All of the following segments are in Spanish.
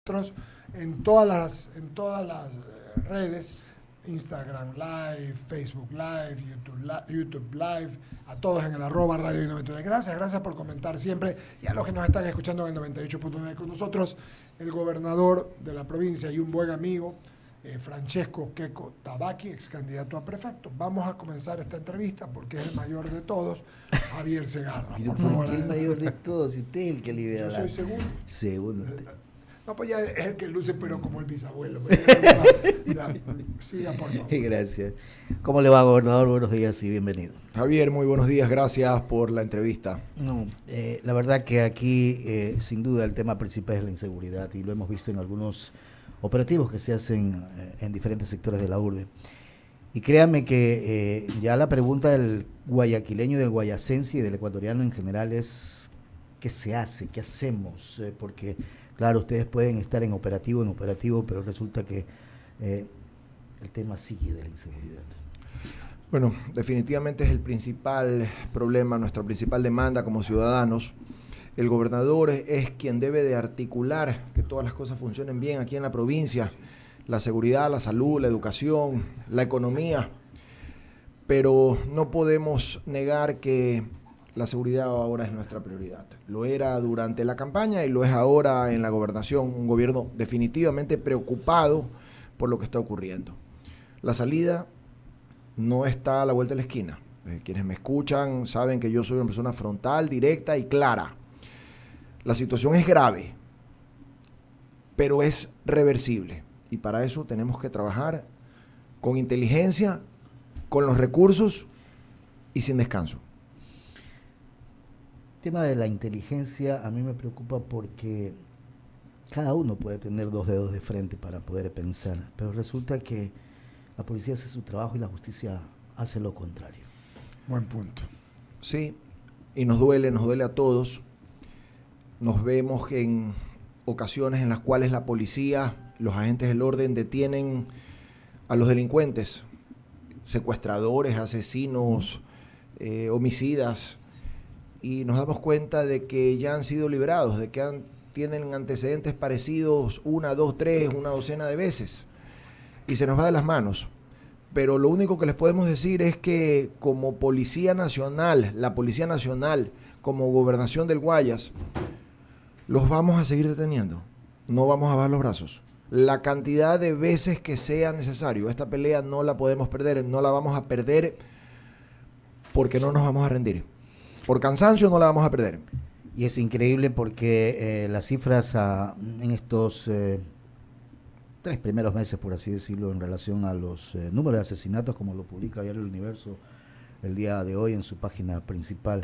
nosotros en todas las redes, Instagram Live, Facebook Live, YouTube Live, a todos en el @Radio 99. Gracias por comentar siempre, y a los que nos están escuchando en el 98.9 con nosotros, el gobernador de la provincia y un buen amigo, Francesco Queco Tabaqui, ex candidato a prefecto. Vamos a comenzar esta entrevista porque es el mayor de todos, Javier Segarra. Por favor. ¿Qué es el mayor de todos? Si usted es el que lidera. Yo soy segundo. Segundo. No, pues ya es el que luce, pero como el bisabuelo. Siga, por favor. Gracias. ¿Cómo le va, gobernador? Buenos días y bienvenido. Javier, muy buenos días. Gracias por la entrevista. No, la verdad que aquí, sin duda, el tema principal es la inseguridad, y lo hemos visto en algunos operativos que se hacen en diferentes sectores de la urbe. Y créanme que ya la pregunta del guayaquileño, del guayacense y del ecuatoriano en general es ¿qué se hace? ¿Qué hacemos? Porque, claro, ustedes pueden estar en operativo, pero resulta que el tema sigue de la inseguridad. Bueno, definitivamente es el principal problema, nuestra principal demanda como ciudadanos. El gobernador es quien debe de articular que todas las cosas funcionen bien aquí en la provincia, la seguridad, la salud, la educación, la economía, pero no podemos negar que la seguridad ahora es nuestra prioridad. Lo era durante la campaña y lo es ahora en la gobernación, un gobierno definitivamente preocupado por lo que está ocurriendo. La salida no está a la vuelta de la esquina. Quienes me escuchan saben que yo soy una persona frontal, directa y clara. La situación es grave, pero es reversible, y para eso tenemos que trabajar con inteligencia, con los recursos y sin descanso. El tema de la inteligencia a mí me preocupa porque cada uno puede tener dos dedos de frente para poder pensar, pero resulta que la policía hace su trabajo y la justicia hace lo contrario. Buen punto. Sí, y nos duele a todos. Nos vemos en ocasiones en las cuales la policía, los agentes del orden detienen a los delincuentes, secuestradores, asesinos, homicidas, y nos damos cuenta de que ya han sido liberados, de que tienen antecedentes parecidos 1, 2, 3, una docena de veces, y se nos va de las manos. Pero lo único que les podemos decir es que como Policía Nacional, la Policía Nacional, como Gobernación del Guayas, los vamos a seguir deteniendo, no vamos a bajar los brazos. La cantidad de veces que sea necesario, esta pelea no la podemos perder, no la vamos a perder porque no nos vamos a rendir. Por cansancio no la vamos a perder. Y es increíble porque las cifras en estos 3 primeros meses, por así decirlo, en relación a los números de asesinatos, como lo publica Diario El Universo el día de hoy en su página principal,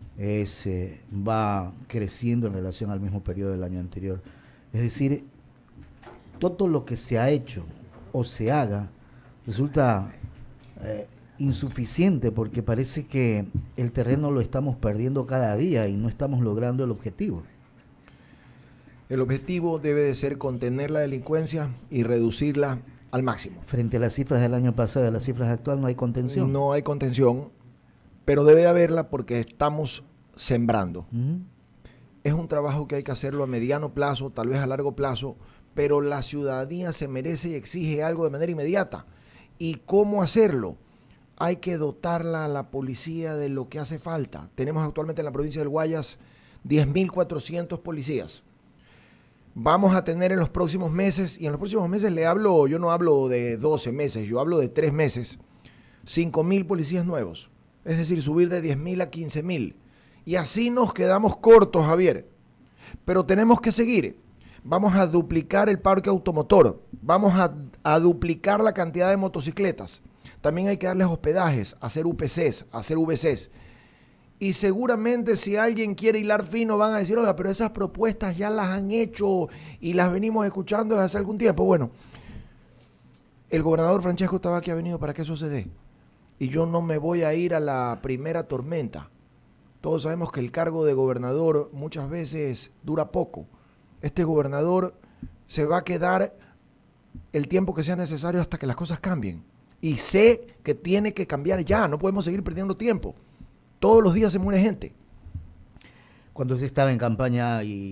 va creciendo en relación al mismo periodo del año anterior. Es decir, todo lo que se ha hecho o se haga resulta insuficiente, porque parece que el terreno lo estamos perdiendo cada día y no estamos logrando el objetivo. El objetivo debe de ser contener la delincuencia y reducirla al máximo. Frente a las cifras del año pasado y a las cifras actuales no hay contención. No hay contención, pero debe de haberla porque estamos sembrando. Es un trabajo que hay que hacerlo a mediano plazo, tal vez a largo plazo, pero la ciudadanía se merece y exige algo de manera inmediata. ¿Y cómo hacerlo? Hay que dotarla a la policía de lo que hace falta. Tenemos actualmente en la provincia del Guayas 10.400 policías. Vamos a tener en los próximos meses, y en los próximos meses yo no hablo de 12 meses, yo hablo de 3 meses, 5.000 policías nuevos. Es decir, subir de 10.000 a 15.000. Y así nos quedamos cortos, Javier. Pero tenemos que seguir. Vamos a duplicar el parque automotor. Vamos a duplicar la cantidad de motocicletas. También hay que darles hospedajes, hacer UPCs, hacer VCs. Y seguramente si alguien quiere hilar fino van a decir, oiga, pero esas propuestas ya las han hecho y las venimos escuchando desde hace algún tiempo. Bueno, el gobernador Francesco Tabaqui ha venido para que eso se dé. Y yo no me voy a ir a la primera tormenta. Todos sabemos que el cargo de gobernador muchas veces dura poco. Este gobernador se va a quedar el tiempo que sea necesario hasta que las cosas cambien. Y sé que tiene que cambiar ya, no podemos seguir perdiendo tiempo. Todos los días se muere gente. Cuando usted estaba en campaña y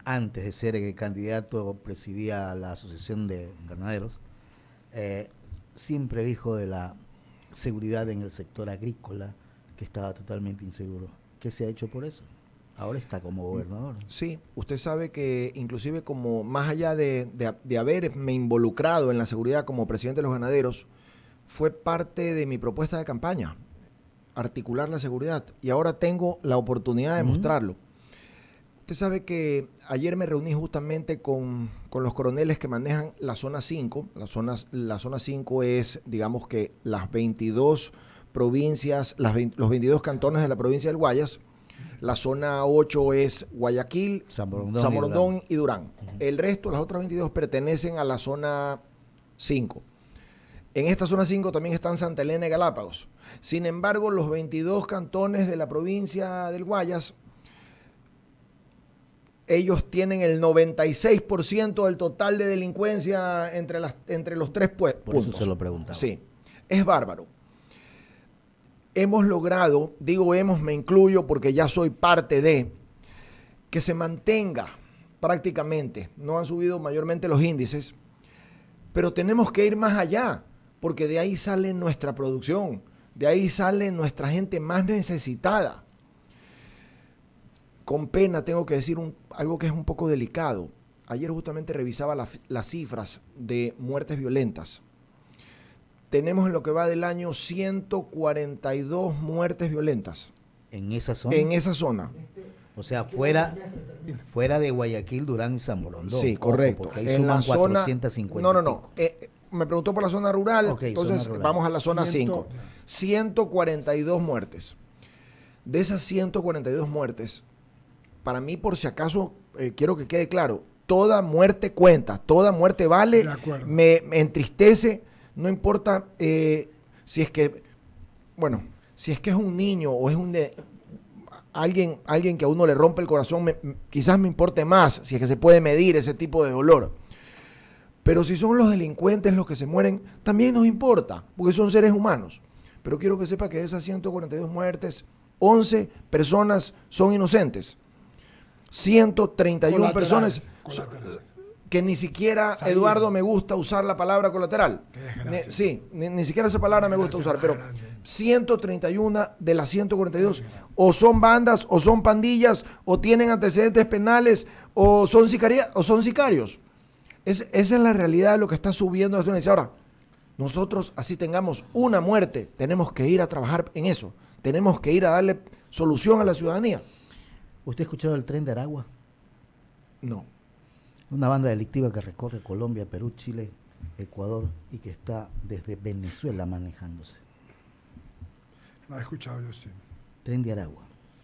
antes de ser candidato, presidía la Asociación de Ganaderos, siempre dijo de la seguridad en el sector agrícola, que estaba totalmente inseguro. ¿Qué se ha hecho por eso? Ahora está como gobernador. Sí, usted sabe que inclusive como más allá de haberme involucrado en la seguridad como presidente de los ganaderos, fue parte de mi propuesta de campaña, articular la seguridad, y ahora tengo la oportunidad de mostrarlo. Usted sabe que ayer me reuní justamente con los coroneles que manejan la zona 5. La zona 5 es, digamos que las 22 provincias, los 22 cantones de la provincia del Guayas. La zona 8 es Guayaquil, San Borondón y Durán. El resto, las otras 22, pertenecen a la zona 5. En esta zona 5 también están Santa Elena y Galápagos. Sin embargo, los 22 cantones de la provincia del Guayas, ellos tienen el 96% del total de delincuencia entre los tres puntos. Por eso se lo preguntaba. Sí, es bárbaro. Hemos logrado, digo hemos, me incluyo porque ya soy parte de, que se mantenga prácticamente. No han subido mayormente los índices, pero tenemos que ir más allá, porque de ahí sale nuestra producción, de ahí sale nuestra gente más necesitada. Con pena tengo que decir algo que es un poco delicado. Ayer justamente revisaba las cifras de muertes violentas. Tenemos en lo que va del año 142 muertes violentas. ¿En esa zona? En esa zona. O sea, fuera de Guayaquil, Durán y San Borondón. Sí, correcto. Porque ahí suman 450. No. Me preguntó por la zona rural, okay, entonces zona rural. Vamos a la zona 5. 142 muertes. De esas 142 muertes, para mí, por si acaso, quiero que quede claro, toda muerte cuenta, toda muerte vale, me entristece. No importa si es que es un niño o es alguien que a uno le rompe el corazón, quizás me importe más, si es que se puede medir ese tipo de dolor. Pero si son los delincuentes los que se mueren, también nos importa, porque son seres humanos. Pero quiero que sepa que de esas 142 muertes, 11 personas son inocentes. 131 personas que ni siquiera, Eduardo, me gusta usar la palabra colateral. Sí, ni siquiera esa palabra me gusta usar, pero 131 de las 142 o son bandas, o son pandillas, o tienen antecedentes penales, o son sicarios. Esa es la realidad de lo que está subiendo la ciudadanía. Ahora, nosotros, así tengamos una muerte, tenemos que ir a trabajar en eso. Tenemos que ir a darle solución a la ciudadanía. ¿Usted ha escuchado el Tren de Aragua? No. Una banda delictiva que recorre Colombia, Perú, Chile, Ecuador y que está desde Venezuela manejándose. La he escuchado yo, sí. Tren de Aragua.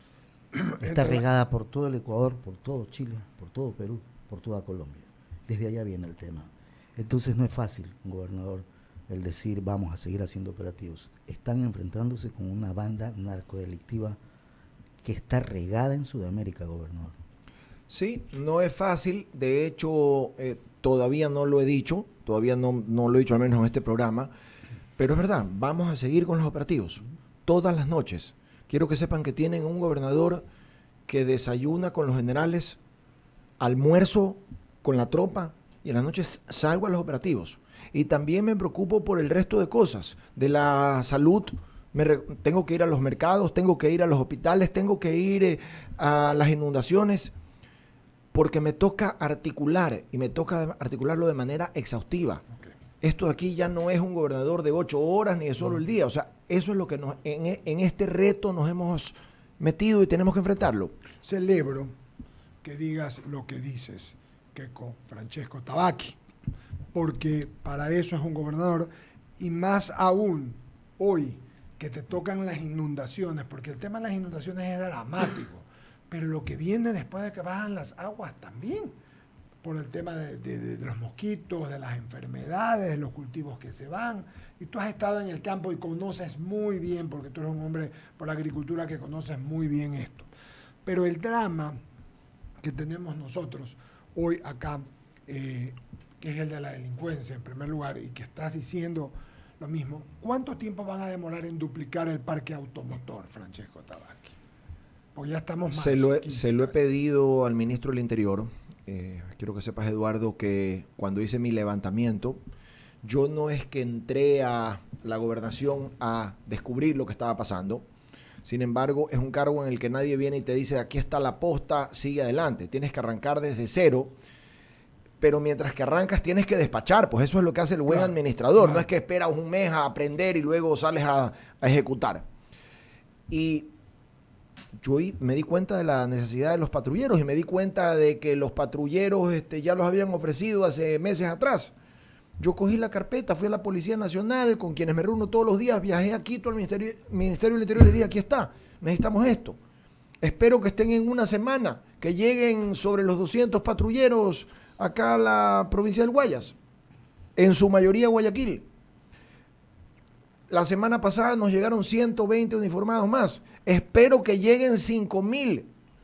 Está regada por todo el Ecuador, por todo Chile, por todo Perú, por toda Colombia. Desde allá viene el tema. Entonces no es fácil, gobernador, el decir vamos a seguir haciendo operativos. Están enfrentándose con una banda narcodelictiva que está regada en Sudamérica, gobernador. Sí, no es fácil. De hecho, todavía no lo he dicho, todavía no lo he dicho al menos en este programa, pero es verdad, vamos a seguir con los operativos todas las noches. Quiero que sepan que tienen un gobernador que desayuna con los generales, almuerzo con la tropa y en las noches salgo a los operativos. Y también me preocupo por el resto de cosas, de la salud. Tengo que ir a los mercados, tengo que ir a los hospitales, tengo que ir a las inundaciones, porque me toca articular y me toca articularlo de manera exhaustiva. Okay. Esto de aquí ya no es un gobernador de 8 horas ni de solo el día. O sea, eso es lo que en este reto nos hemos metido y tenemos que enfrentarlo. Celebro que digas lo que dices, que con Francesco Tabacchi, porque para eso es un gobernador, y más aún hoy que te tocan las inundaciones, porque el tema de las inundaciones es dramático, pero lo que viene después de que bajan las aguas también, por el tema de los mosquitos, de las enfermedades, de los cultivos que se van, y tú has estado en el campo y conoces muy bien, porque tú eres un hombre por la agricultura que conoces muy bien esto, pero el drama que tenemos nosotros hoy acá, que es el de la delincuencia en primer lugar, y que estás diciendo lo mismo, ¿cuánto tiempo van a demorar en duplicar el parque automotor, Francesco Tabacchi? Porque ya estamos más. Se lo he pedido al ministro del Interior. Quiero que sepas, Eduardo, que cuando hice mi levantamiento, yo no es que entré a la gobernación a descubrir lo que estaba pasando. Sin embargo, es un cargo en el que nadie viene y te dice, aquí está la posta, sigue adelante. Tienes que arrancar desde cero, pero mientras que arrancas tienes que despachar. Pues eso es lo que hace el buen administrador. No es que esperas un mes a aprender y luego sales a ejecutar. Y yo me di cuenta de la necesidad de los patrulleros y me di cuenta de que los patrulleros ya los habían ofrecido hace meses atrás. Yo cogí la carpeta, fui a la Policía Nacional, con quienes me reúno todos los días, viajé a Quito al Ministerio del Interior y les dije, aquí está, necesitamos esto. Espero que estén en una semana, que lleguen sobre los 200 patrulleros acá a la provincia del Guayas, en su mayoría Guayaquil. La semana pasada nos llegaron 120 uniformados más. Espero que lleguen 5.000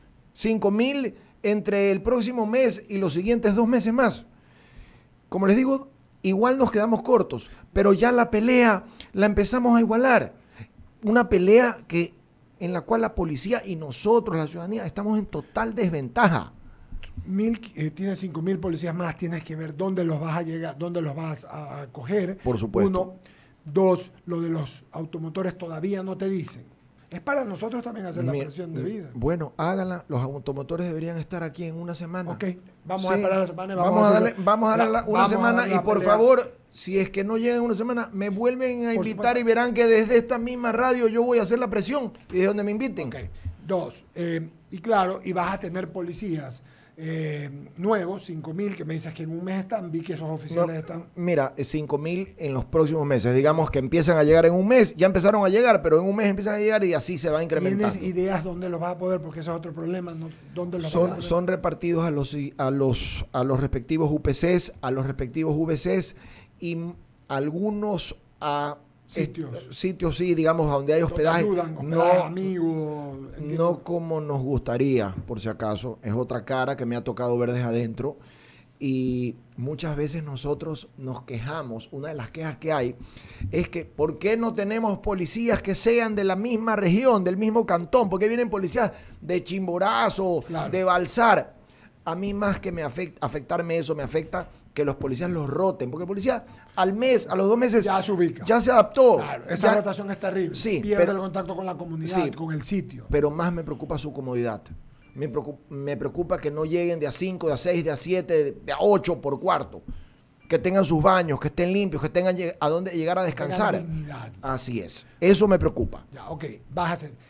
entre el próximo mes y los siguientes 2 meses más. Como les digo, igual nos quedamos cortos, pero ya la pelea la empezamos a igualar. Una pelea en la cual la policía y nosotros, la ciudadanía, estamos en total desventaja. Tienes 5.000 policías más, tienes que ver dónde los vas a llegar, dónde los vas a coger. Por supuesto. 1, 2, lo de los automotores todavía no te dicen. Es para nosotros también hacer la presión de vida. Bueno, háganla. Los automotores deberían estar aquí en una semana. Ok, vamos a esperar la semana y vamos a darle una semana y por favor, si es que no llega en una semana, me vuelven a invitar y verán que desde esta misma radio yo voy a hacer la presión y de donde me inviten. Ok, 2, y claro, y vas a tener policías nuevos, 5.000, que me dices que en un mes están, vi que esos oficiales están. Mira, 5.000 en los próximos meses, digamos que empiezan a llegar en un mes, ya empezaron a llegar, pero en un mes empiezan a llegar y así se va incrementando. ¿Tienes ideas dónde los vas a poder? Porque ese es otro problema, ¿no? ¿Dónde los vas a poder? Son repartidos a los respectivos UPCs, a los respectivos VCs y algunos a sitios sí, digamos, donde hay hospedaje. No como nos gustaría, por si acaso. Es otra cara que me ha tocado ver desde adentro. Y muchas veces nosotros nos quejamos. Una de las quejas que hay es que ¿por qué no tenemos policías que sean de la misma región, del mismo cantón? ¿Por qué vienen policías de Chimborazo, de Balsar? A mí más que afectarme eso, me afecta que los policías los roten, porque el policía al mes, a los 2 meses ya se ubica, ya se adaptó. Claro, esa rotación es terrible, sí, pierde el contacto con la comunidad, con el sitio. Pero más me preocupa su comodidad. Me preocupa que no lleguen de a 5, de a 6, de a 7, de a 8 por cuarto. Que tengan sus baños, que estén limpios, que tengan a dónde llegar a descansar. Así es. Eso me preocupa. Ya, ok, vas a hacer.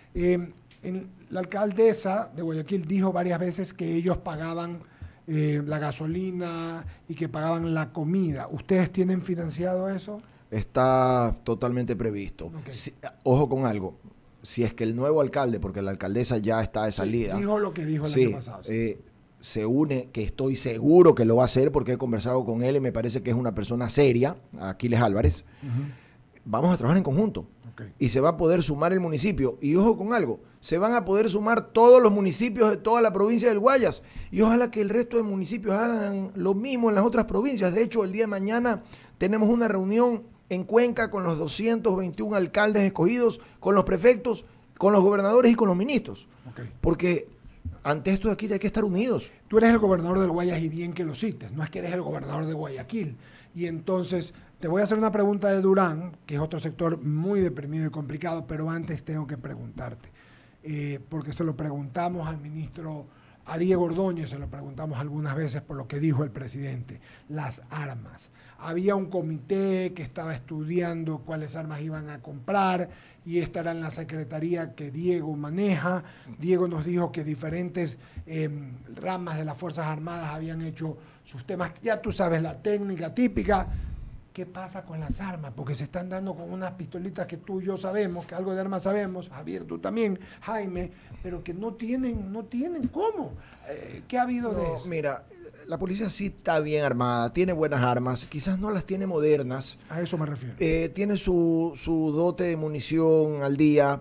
La alcaldesa de Guayaquil dijo varias veces que ellos pagaban la gasolina y que pagaban la comida. ¿Ustedes tienen financiado eso? Está totalmente previsto. Okay. Ojo con algo. Si es que el nuevo alcalde, porque la alcaldesa ya está de salida. Dijo lo que dijo el año pasado. Se une, que estoy seguro que lo va a hacer porque he conversado con él y me parece que es una persona seria, Aquiles Álvarez. Vamos a trabajar en conjunto. Y se va a poder sumar el municipio. Y ojo con algo, se van a poder sumar todos los municipios de toda la provincia del Guayas. Y ojalá que el resto de municipios hagan lo mismo en las otras provincias. De hecho, el día de mañana tenemos una reunión en Cuenca con los 221 alcaldes escogidos, con los prefectos, con los gobernadores y con los ministros. Porque ante esto de aquí hay que estar unidos. Tú eres el gobernador del Guayas y bien que lo cites. No es que eres el gobernador de Guayaquil. Y entonces te voy a hacer una pregunta de Durán, que es otro sector muy deprimido y complicado, pero antes tengo que preguntarte, porque se lo preguntamos al ministro Ariel Ordóñez, se lo preguntamos algunas veces por lo que dijo el presidente, las armas. Había un comité que estaba estudiando cuáles armas iban a comprar y esta era en la secretaría que Diego maneja. Diego nos dijo que diferentes ramas de las Fuerzas Armadas habían hecho sus temas. Ya tú sabes, la técnica típica. ¿Qué pasa con las armas? Porque se están dando con unas pistolitas que tú y yo sabemos, que algo de armas sabemos, Javier, tú también, Jaime, pero que no tienen cómo. ¿Qué ha habido de eso? Mira, la policía sí está bien armada, tiene buenas armas, quizás no las tiene modernas. A eso me refiero. Tiene su dote de munición al día.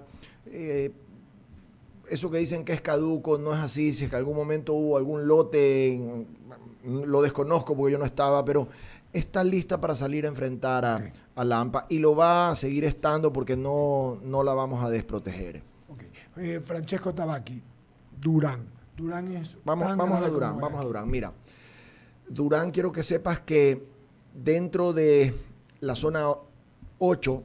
Eso que dicen que es caduco no es así. Si es que algún momento hubo algún lote, lo desconozco porque yo no estaba, pero está lista para salir a enfrentar a la AMPA y lo va a seguir estando porque no la vamos a desproteger. Francesco Tabaqui, Durán. Durán es... Vamos a Durán. Mira, Durán, quiero que sepas que dentro de la zona 8,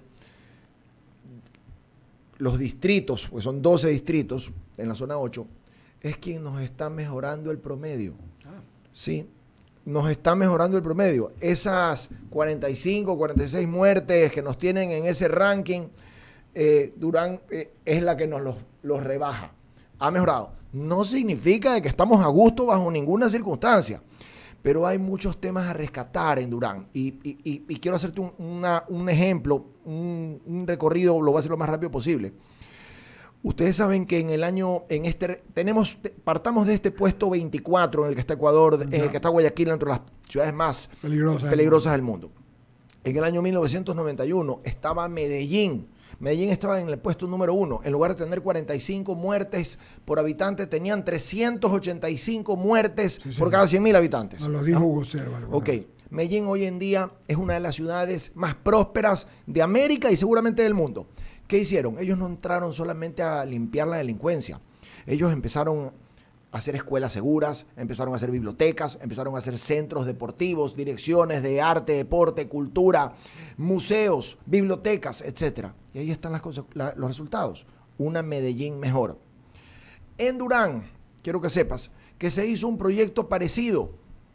los distritos, pues son 12 distritos en la zona 8, es quien nos está mejorando el promedio. Sí, nos está mejorando el promedio. Esas 45, 46 muertes que nos tienen en ese ranking, Durán es la que nos los rebaja. Ha mejorado. No significa de que estamos a gusto bajo ninguna circunstancia, pero hay muchos temas a rescatar en Durán. Y quiero hacerte un ejemplo, un recorrido, lo voy a hacer lo más rápido posible. Ustedes saben que partamos de este puesto 24 en el que está Ecuador, en el que está Guayaquil, entre las ciudades más peligrosas del mundo. En el año 1991 estaba Medellín. Medellín estaba en el puesto número 1. En lugar de tener 45 muertes por habitante, tenían 385 muertes por cada 100.000 habitantes. Nos lo dijo Hugo Serva. Ok. Medellín hoy en día es una de las ciudades más prósperas de América y seguramente del mundo. ¿Qué hicieron? Ellos no entraron solamente a limpiar la delincuencia. Ellos empezaron a hacer escuelas seguras, empezaron a hacer bibliotecas, empezaron a hacer centros deportivos, direcciones de arte, deporte, cultura, museos, bibliotecas, etc. Y ahí están los resultados. Una Medellín mejor. En Durán, quiero que sepas que se hizo un proyecto parecido.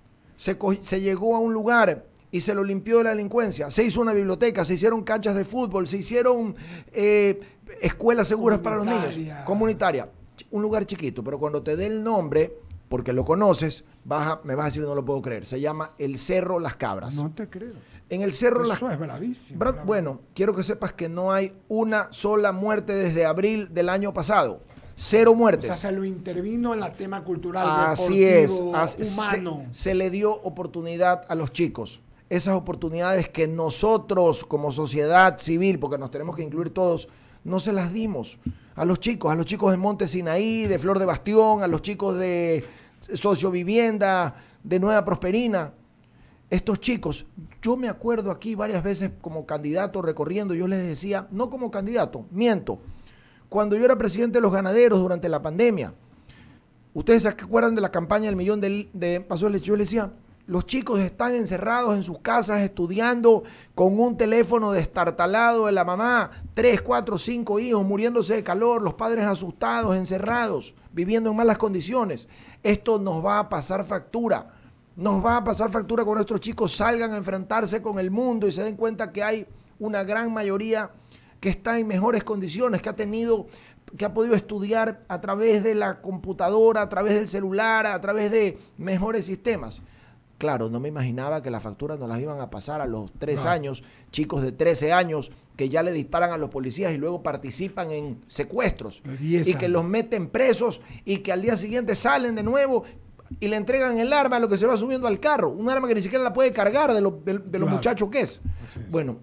Se llegó a un lugar y se lo limpió de la delincuencia. Se hizo una biblioteca, se hicieron canchas de fútbol, se hicieron escuelas seguras para los niños. Comunitaria. Un lugar chiquito, pero cuando te dé el nombre, porque lo conoces, me vas a decir no lo puedo creer. Se llama el Cerro Las Cabras. No te creo. En el Cerro Las Cabras. Eso es bravísimo. Bueno, quiero que sepas que no hay una sola muerte desde abril del año pasado. 0 muertes. O sea, se lo intervino en el tema cultural, así deportivo, es, humano. Se le dio oportunidad a los chicos. Esas oportunidades que nosotros como sociedad civil, porque nos tenemos que incluir todos, no se las dimos a los chicos de Monte Sinaí, de Flor de Bastión, a los chicos de Sociovivienda, de Nueva Prosperina. Estos chicos, yo me acuerdo aquí varias veces como candidato recorriendo, yo les decía, no como candidato, miento, cuando yo era presidente de los ganaderos durante la pandemia, ustedes se acuerdan de la campaña del millón de Paso de Leche, yo les decía, los chicos están encerrados en sus casas estudiando con un teléfono destartalado de la mamá, 3, 4, 5 hijos muriéndose de calor, los padres asustados, encerrados, viviendo en malas condiciones. Esto nos va a pasar factura. Nos va a pasar factura cuando nuestros chicos salgan a enfrentarse con el mundo y se den cuenta que hay una gran mayoría que está en mejores condiciones, que ha podido estudiar a través de la computadora, a través del celular, a través de mejores sistemas. Claro, no me imaginaba que las facturas nos las iban a pasar a los 3 años, chicos de 13 años que ya le disparan a los policías y luego participan en secuestros y que los meten presos y que al día siguiente salen de nuevo y le entregan el arma a lo que se va subiendo al carro, un arma que ni siquiera la puede cargar de los muchachos que es. Bueno,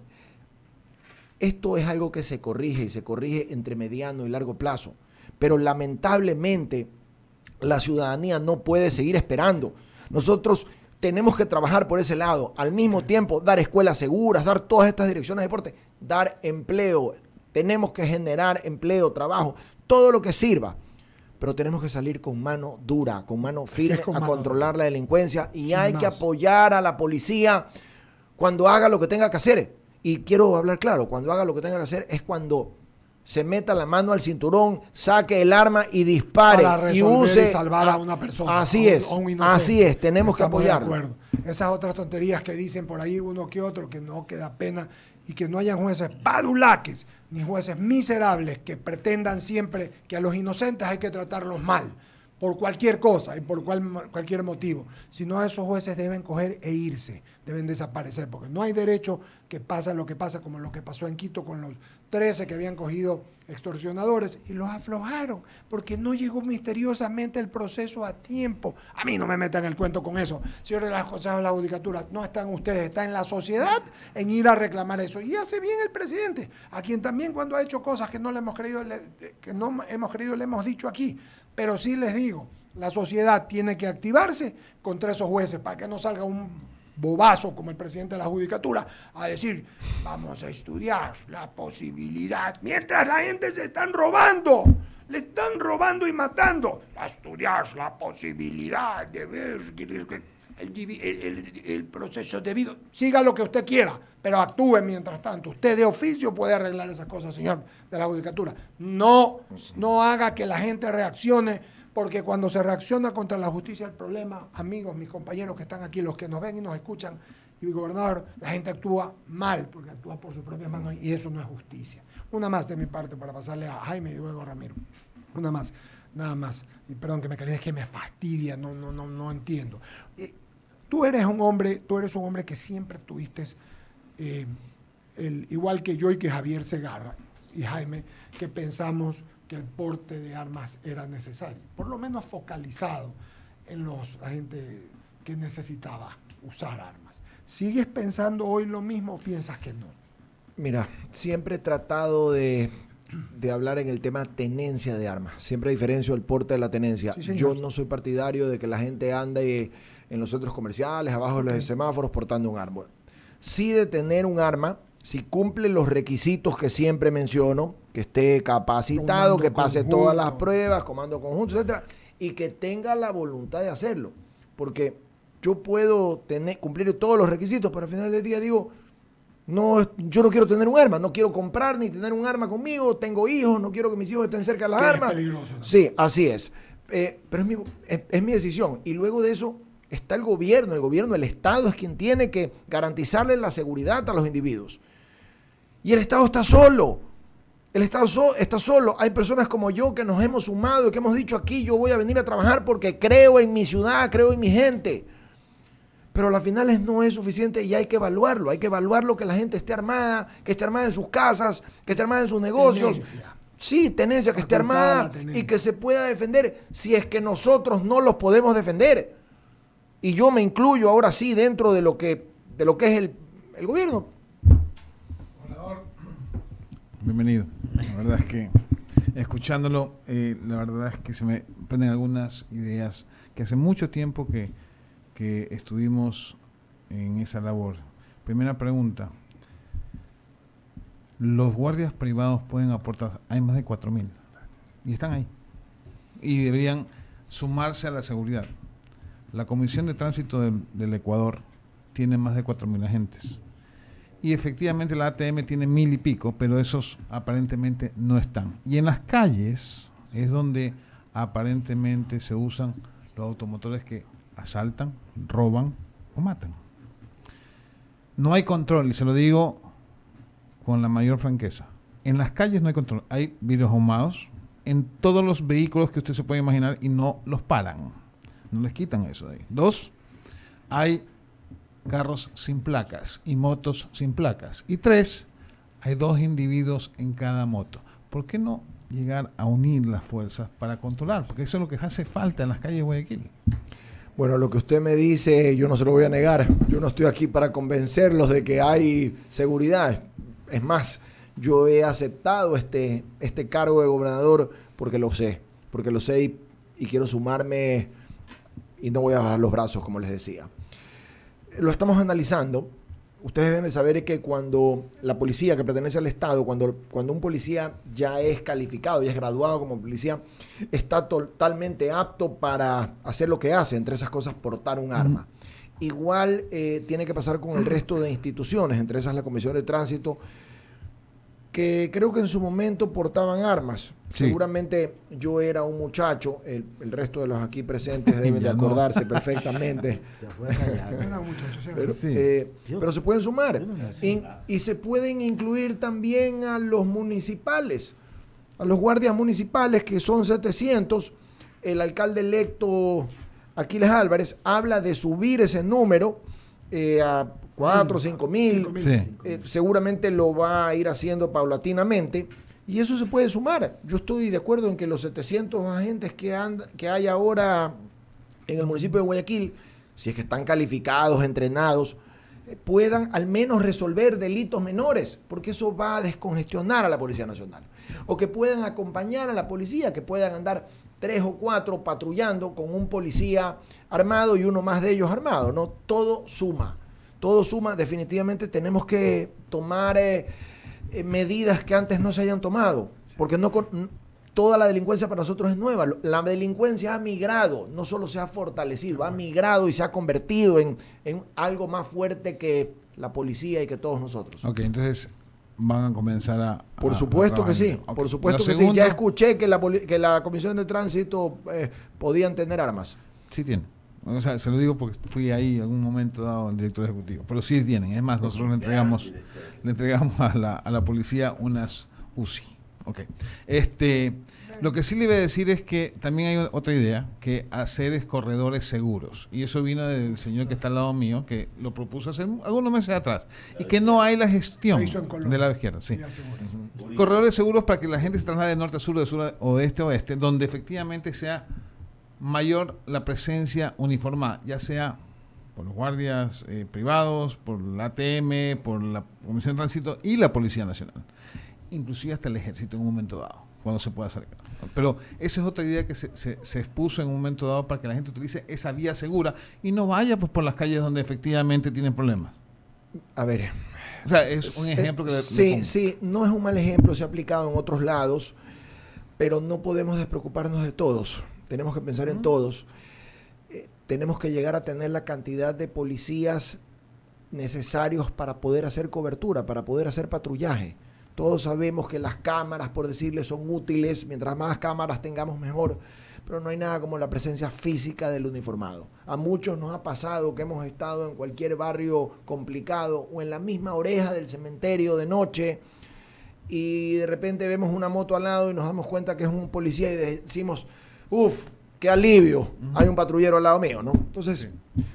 esto es algo que se corrige y se corrige entre mediano y largo plazo, pero lamentablemente la ciudadanía no puede seguir esperando. Nosotros tenemos que trabajar por ese lado. Al mismo tiempo, dar escuelas seguras, dar todas estas direcciones de deporte, dar empleo. Tenemos que generar empleo, trabajo, todo lo que sirva. Pero tenemos que salir con mano dura, con mano firme a controlar la delincuencia. Y hay que apoyar a la policía cuando haga lo que tenga que hacer. Y quiero hablar claro, cuando haga lo que tenga que hacer es cuando se meta la mano al cinturón, saque el arma y dispare y use y salvar a una persona. Así es, tenemos que apoyarlo. Esas otras tonterías que dicen por ahí uno que otro, que no queda pena, y que no hayan jueces padulaques ni jueces miserables que pretendan siempre que a los inocentes hay que tratarlos mal por cualquier cosa y por cualquier motivo. Si no, esos jueces deben coger e irse, deben desaparecer, porque no hay derecho que pasa lo que pasa, como lo que pasó en Quito con los 13 que habían cogido extorsionadores y los aflojaron, porque no llegó misteriosamente el proceso a tiempo. A mí no me metan el cuento con eso. Señores de los consejos de la judicatura, no están ustedes, está en la sociedad en ir a reclamar eso. Y hace bien el presidente, a quien también cuando ha hecho cosas que no le hemos creído, le hemos dicho aquí. Pero sí les digo, la sociedad tiene que activarse contra esos jueces para que no salga un bobazo como el presidente de la judicatura a decir, vamos a estudiar la posibilidad, mientras la gente se están robando le están robando y matando. Estudiar la posibilidad de ver el proceso debido. Siga lo que usted quiera, pero actúe mientras tanto. Usted de oficio puede arreglar esas cosas, señor de la judicatura. No haga que la gente reaccione, porque cuando se reacciona contra la justicia, el problema, amigos, mis compañeros que están aquí, los que nos ven y nos escuchan, y el gobernador, la gente actúa mal, porque actúa por sus propias manos, y eso no es justicia. Una más de mi parte para pasarle a Jaime y luego a Ramiro. Una más, nada más. Y perdón que me caliente, es que me fastidia, no entiendo. Tú eres un hombre que siempre tuviste, igual que yo y que Javier Segarra y Jaime, que pensamos que el porte de armas era necesario, por lo menos focalizado en la gente que necesitaba usar armas. ¿Sigues pensando hoy lo mismo o piensas que no? Mira, siempre he tratado de hablar en el tema tenencia de armas. Siempre diferencio el porte de la tenencia. Sí, yo no soy partidario de que la gente ande en los centros comerciales, abajo de los semáforos, portando un arma. Sí, de tener un arma, si cumple los requisitos que siempre menciono, que esté capacitado, que pase todas las pruebas, comando conjunto, etcétera, y que tenga la voluntad de hacerlo. Porque yo puedo cumplir todos los requisitos, pero al final del día digo, no, yo no quiero tener un arma, no quiero comprar ni tener un arma conmigo, tengo hijos, no quiero que mis hijos estén cerca de las armas. Es peligroso, ¿no? Sí, así es. Pero es mi decisión. Y luego de eso está el gobierno, el Estado es quien tiene que garantizarle la seguridad a los individuos. Y el Estado está solo. El Estado está solo. Hay personas como yo que nos hemos sumado y que hemos dicho aquí, yo voy a venir a trabajar porque creo en mi ciudad, creo en mi gente. Pero a las finales no es suficiente y hay que evaluarlo. Hay que evaluarlo, que la gente esté armada, que esté armada en sus casas, que esté armada en sus negocios. Tenencia. Sí, tenencia, que esté armada y que se pueda defender si es que nosotros no los podemos defender. Y yo me incluyo ahora sí dentro de lo que es el gobierno. Bienvenido. La verdad es que escuchándolo, la verdad es que se me prenden algunas ideas que hace mucho tiempo que estuvimos en esa labor. Primera pregunta. Los guardias privados pueden aportar, hay más de 4.000 y están ahí y deberían sumarse a la seguridad. La Comisión de Tránsito del Ecuador tiene más de 4.000 agentes y efectivamente la ATM tiene 1.000 y pico, pero esos aparentemente no están. Y en las calles es donde aparentemente se usan los automotores que asaltan, roban o matan. No hay control, y se lo digo con la mayor franqueza. En las calles no hay control. Hay vidrios ahumados en todos los vehículos que usted se puede imaginar y no los paran. No les quitan eso de ahí. 2, hay carros sin placas y motos sin placas. Y 3, hay 2 individuos en cada moto. ¿Por qué no llegar a unir las fuerzas para controlar? Porque eso es lo que hace falta en las calles de Guayaquil. Bueno, lo que usted me dice, yo no se lo voy a negar. Yo no estoy aquí para convencerlos de que hay seguridad. Es más, yo he aceptado este cargo de gobernador porque lo sé y quiero sumarme y no voy a bajar los brazos, como les decía. Lo estamos analizando. Ustedes deben de saber que cuando la policía que pertenece al Estado, cuando un policía ya es calificado, ya es graduado como policía, está totalmente apto para hacer lo que hace, entre esas cosas portar un arma. Igual tiene que pasar con el resto de instituciones, entre esas la Comisión de Tránsito, que creo que en su momento portaban armas. Sí. Seguramente yo era un muchacho, el resto de los aquí presentes deben de acordarse perfectamente. Pero se pueden sumar. Y se pueden incluir también a los municipales, a los guardias municipales, que son 700. El alcalde electo Aquiles Álvarez habla de subir ese número a 4 o 5.000. Sí. Seguramente lo va a ir haciendo paulatinamente. Y eso se puede sumar. Yo estoy de acuerdo en que los 700 agentes que hay ahora en el municipio de Guayaquil, si es que están calificados, entrenados, puedan al menos resolver delitos menores, porque eso va a descongestionar a la Policía Nacional. O que puedan acompañar a la policía, que puedan andar 3 o 4 patrullando con un policía armado y uno más de ellos armado, ¿no? Todo suma. Todo suma. Definitivamente tenemos que tomar medidas que antes no se hayan tomado, porque toda la delincuencia para nosotros es nueva. La delincuencia ha migrado, no solo se ha fortalecido, ha migrado y se ha convertido en algo más fuerte que la policía y que todos nosotros. Ok, entonces van a comenzar a... Por supuesto que sí, okay. por supuesto que Segundo, sí. Ya escuché que la Comisión de Tránsito podían tener armas. Sí tienen. O sea, se lo digo porque fui ahí en algún momento dado el director ejecutivo. Pero sí tienen. Es más, nosotros le entregamos a la policía unas UCI. Ok. Lo que sí le iba a decir es que también hay otra idea, que hacer es corredores seguros. Y eso vino del señor que está al lado mío, que lo propuso hace algunos meses atrás. Y que no hay la gestión de la izquierda. Sí. Corredores seguros para que la gente se traslade de norte a sur, de sur o de este a oeste, donde efectivamente sea mayor la presencia uniformada, ya sea por los guardias privados, por la ATM, por la Comisión de Tránsito y la Policía Nacional. Inclusive hasta el Ejército en un momento dado, cuando se pueda hacer. Pero esa es otra idea que se expuso en un momento dado para que la gente utilice esa vía segura y no vaya pues por las calles donde efectivamente tienen problemas. A ver. O sea, es un ejemplo que sí, no es un mal ejemplo, se ha aplicado en otros lados, pero no podemos despreocuparnos de todos. Tenemos que pensar en todos. Tenemos que llegar a tener la cantidad de policías necesarios para poder hacer cobertura, para poder hacer patrullaje. Todos sabemos que las cámaras, por decirle, son útiles. Mientras más cámaras tengamos, mejor. Pero no hay nada como la presencia física del uniformado. A muchos nos ha pasado que hemos estado en cualquier barrio complicado o en la misma oreja del cementerio de noche y de repente vemos una moto al lado y nos damos cuenta que es un policía y decimos, ¡uf! ¡Qué alivio! Hay un patrullero al lado mío, ¿no? Entonces,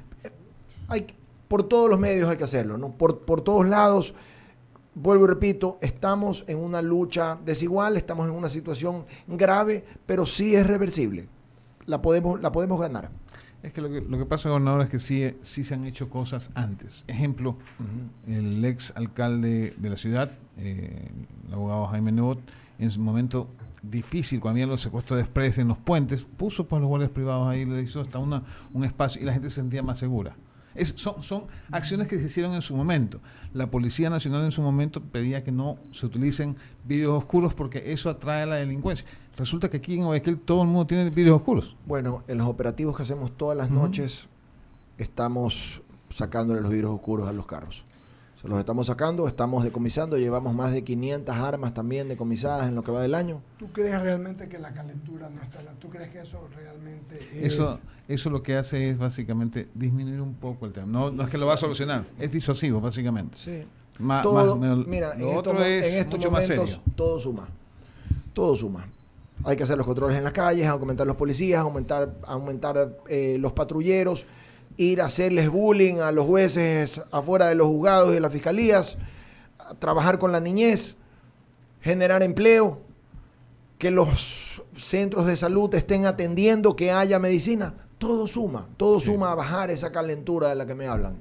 por todos los medios hay que hacerlo, ¿no? Por todos lados. Vuelvo y repito, estamos en una lucha desigual, estamos en una situación grave, pero sí es reversible. La podemos ganar. Es que lo que pasa, gobernador, es que sí se han hecho cosas antes. Ejemplo, el ex alcalde de la ciudad, el abogado Jaime Nebot, en su momento difícil, cuando había los secuestros de express en los puentes, puso pues los guardias privados ahí, le hizo hasta un espacio y la gente se sentía más segura. Son acciones que se hicieron en su momento. La Policía Nacional en su momento pedía que no se utilicen vidrios oscuros porque eso atrae a la delincuencia. Resulta que aquí en Guayaquil todo el mundo tiene vidrios oscuros. Bueno, en los operativos que hacemos todas las noches estamos sacándole los vidrios oscuros a los carros. Se los estamos sacando, estamos decomisando, llevamos más de 500 armas también decomisadas en lo que va del año. ¿Tú crees realmente que la calentura no está? ¿Tú crees que eso realmente es? Eso lo que hace es básicamente disminuir un poco el tema. No es que lo va a solucionar, es disuasivo básicamente. Sí. Mira, en estos mucho más serio. Todo suma. Todo suma. Hay que hacer los controles en las calles, aumentar los policías, aumentar los patrulleros, ir a hacerles bullying a los jueces afuera de los juzgados y de las fiscalías, trabajar con la niñez, generar empleo, que los centros de salud estén atendiendo, que haya medicina. Todo suma a bajar esa calentura de la que me hablan.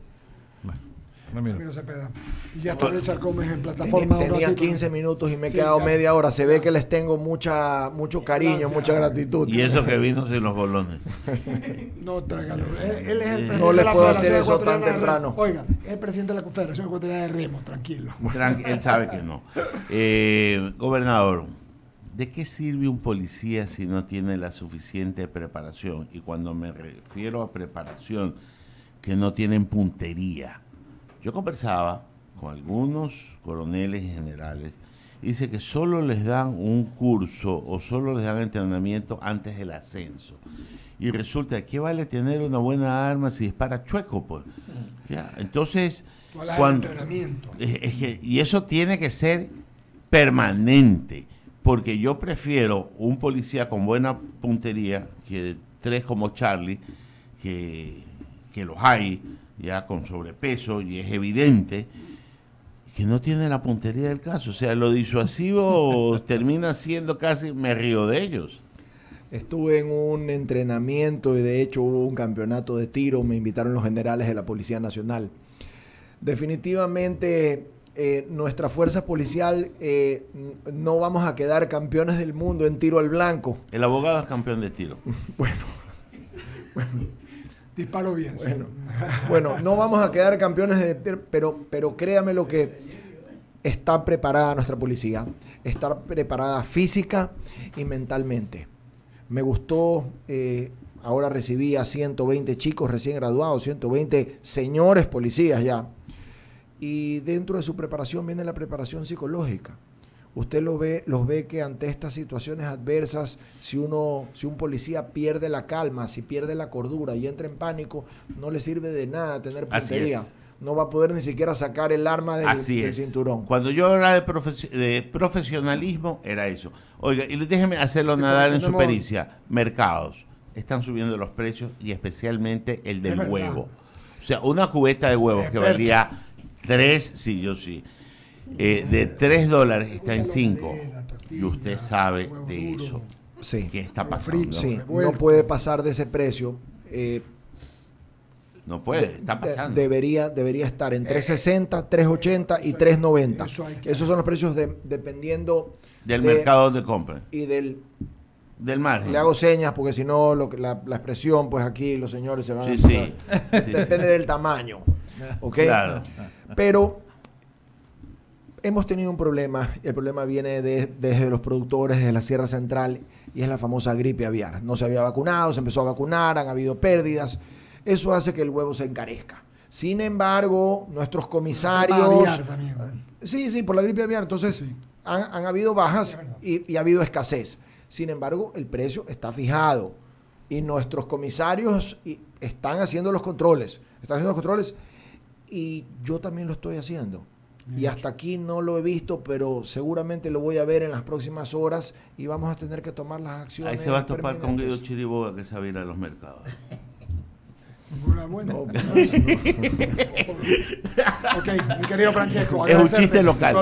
Ramiro Cepeda. Y ya está Richard Gómez en plataforma. Tenía 15 minutos y me he quedado media hora. Se ve que les tengo mucho cariño, mucha gratitud. Y eso que vino sin los bolones. No, tráigalo. Él es el presidente. No les puedo hacer eso tan temprano. Oiga, es el presidente de la Confederación Ecuatoriana de Remo, tranquilo. Él sabe que no. Gobernador, ¿de qué sirve un policía si no tiene la suficiente preparación? Y cuando me refiero a preparación, que no tienen puntería. Yo conversaba con algunos coroneles y generales y dice que solo les dan un curso o solo les dan entrenamiento antes del ascenso. Y resulta, ¿qué vale tener una buena arma si dispara chueco? Pues? ¿Ya? Entonces, y eso tiene que ser permanente, porque yo prefiero un policía con buena puntería que tres como Charlie, que los hay, ya con sobrepeso, y es evidente que no tiene la puntería del caso. O sea, lo disuasivo termina siendo casi, me río de ellos. Estuve en un entrenamiento y de hecho hubo un campeonato de tiro, me invitaron los generales de la Policía Nacional. Definitivamente nuestra fuerza policial no vamos a quedar campeones del mundo en tiro al blanco. El abogado es campeón de tiro. Bueno. Disparo bien. Bueno, no vamos a quedar campeones de tiro, pero créame lo que está preparada nuestra policía, está preparada física y mentalmente. Me gustó, ahora recibí a 120 chicos recién graduados, 120 señores policías ya. Y dentro de su preparación viene la preparación psicológica. Usted los ve que ante estas situaciones adversas, si un policía pierde la calma, si pierde la cordura y entra en pánico, no le sirve de nada tener puntería. No va a poder ni siquiera sacar el arma del cinturón. Cuando yo hablaba de profesionalismo, era eso. Oiga, y déjeme hacerlo nadar en su pericia. Mercados están subiendo los precios y especialmente el del huevo. O sea, una cubeta de huevos que valía 3, sí, yo sí, de $3 está en 5. Y usted sabe de eso. Sí. ¿Qué está pasando? Sí, no puede pasar de ese precio. No puede, está pasando. Debería estar en 3.60, 3.80 y 3.90. Esos son los precios dependiendo del mercado donde compren. Y del margen. Le hago señas porque si no la expresión, pues aquí los señores se van a... Sí. Depende del tamaño. ¿Ok? Claro. Pero hemos tenido un problema, y el problema viene desde los productores, desde la Sierra Central, y es la famosa gripe aviar. No se había vacunado, se empezó a vacunar, han habido pérdidas. Eso hace que el huevo se encarezca. Sin embargo, nuestros comisarios... Sí, por la gripe aviar. Entonces, han habido bajas y ha habido escasez. Sin embargo, el precio está fijado. Y nuestros comisarios están haciendo los controles. Y yo también lo estoy haciendo. Y hasta aquí no lo he visto, pero seguramente lo voy a ver en las próximas horas y vamos a tener que tomar las acciones. Ahí se va a topar con Guido Chiriboga, que sabe ir a los mercados. Bueno. Ok, mi querido Francesco. Es un chiste local.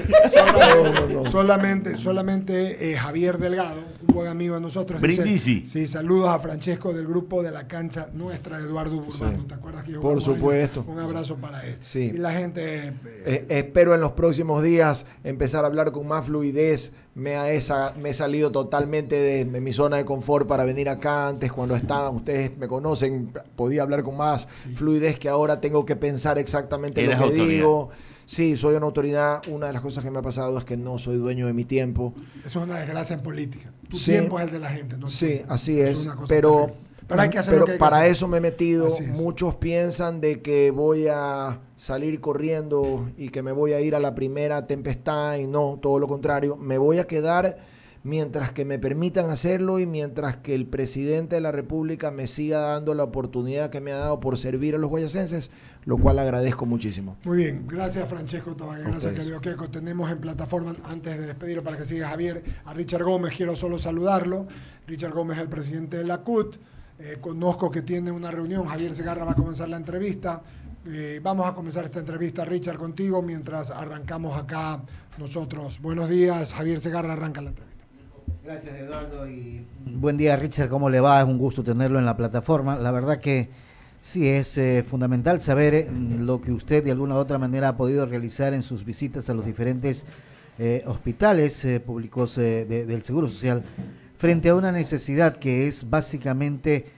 Solamente Javier Delgado, un buen amigo de nosotros. Brindisi. Sí, saludos a Francesco del grupo de la cancha nuestra, Eduardo Burbano. ¿Te acuerdas que yo? Por supuesto. Un abrazo para él. Sí. Y la gente... espero en los próximos días empezar a hablar con más fluidez. Me he salido totalmente de mi zona de confort para venir acá. Antes, cuando estaban, ustedes me conocen, podía hablar con más fluidez, que ahora tengo que pensar exactamente lo que autoridad. digo. Sí, soy una autoridad. Una de las cosas que me ha pasado es que no soy dueño de mi tiempo. Eso es una desgracia en política. Tu tiempo es el de la gente, ¿no? Sí, así es. Pero hay que hacer lo que hay que hacer. Eso me he metido. Muchos piensan de que voy a salir corriendo y que me voy a ir a la primera tempestad, y no, todo lo contrario. Me voy a quedar mientras que me permitan hacerlo y mientras que el presidente de la República me siga dando la oportunidad que me ha dado por servir a los guayacenses, lo cual agradezco muchísimo. Muy bien, gracias Francesco Tabaque, gracias querido Keiko. Tenemos en plataforma, antes de despedirlo para que siga Javier, a Richard Gómez. Quiero solo saludarlo. Richard Gómez es el presidente de la CUT. Conozco que tiene una reunión. Javier Segarra va a comenzar la entrevista. Vamos a comenzar esta entrevista, Richard, contigo, mientras arrancamos acá nosotros. Buenos días, Javier Segarra, arranca la entrevista. Gracias, Eduardo, y buen día, Richard, ¿cómo le va? Es un gusto tenerlo en la plataforma. La verdad que sí, es fundamental saber lo que usted de alguna u otra manera ha podido realizar en sus visitas a los diferentes hospitales públicos del Seguro Social, frente a una necesidad que es básicamente